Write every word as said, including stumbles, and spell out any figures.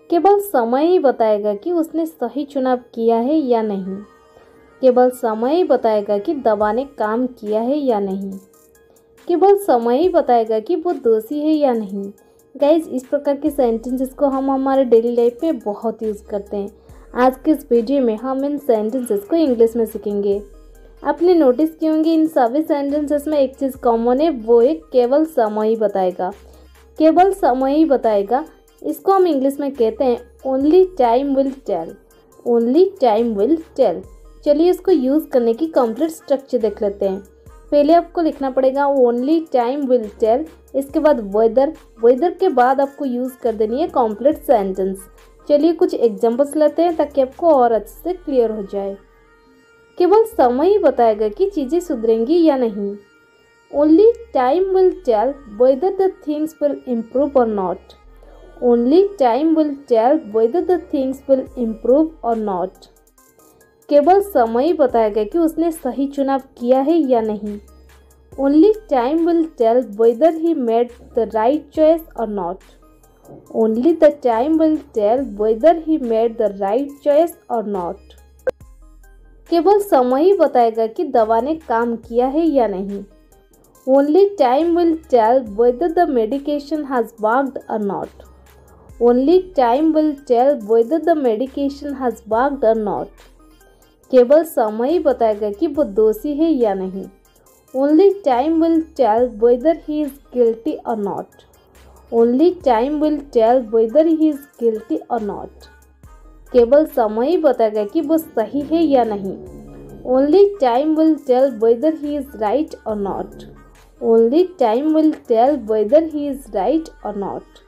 केवल समय ही बताएगा कि उसने सही चुनाव किया है या नहीं। केवल समय ही बताएगा कि दवा ने काम किया है या नहीं। केवल समय ही बताएगा कि वो दोषी है या नहीं। गाइज, इस प्रकार के सेंटेंसेस को हम हमारे डेली लाइफ में बहुत यूज़ करते हैं। आज के इस वीडियो में हम इन सेंटेंसेस को इंग्लिश में सीखेंगे। आपने नोटिस किए होंगे इन सभी सेंटेंसेस में एक चीज़ कॉमन है, वो है केवल समय ही बताएगा। केवल समय ही बताएगा, इसको हम इंग्लिश में कहते हैं only time will tell. Only time will tell. चलिए इसको यूज़ करने की कंप्लीट स्ट्रक्चर देख लेते हैं। पहले आपको लिखना पड़ेगा ओनली टाइम विल टेल, इसके बाद वेदर, वेदर के बाद आपको यूज़ कर देनी है कंप्लीट सेंटेंस। चलिए कुछ एग्जांपल्स लेते हैं ताकि आपको और अच्छे से क्लियर हो जाए। केवल समय ही बताएगा कि चीज़ें सुधरेंगी या नहीं। Only time will tell whether the things will improve or not. Only time will tell whether the things will improve or not. केवल समय ही बताएगा कि उसने सही चुनाव किया है या नहीं। Only time will tell whether he made the right choice or not. Only the time will tell whether he made the right choice or not. केवल समय ही बताएगा कि दवा ने काम किया है या नहीं। Only time will tell whether the medication has worked or not. Only time will tell whether the medication has worked or not. केवल समय ही बताएगा कि वो दोषी है या नहीं। Only time will tell whether he is guilty or not. Only time will tell whether he is guilty or not. केवल समय ही बताएगा कि वो सही है या नहीं। Only time will tell whether he is right or not. Only time will tell whether he is right or not.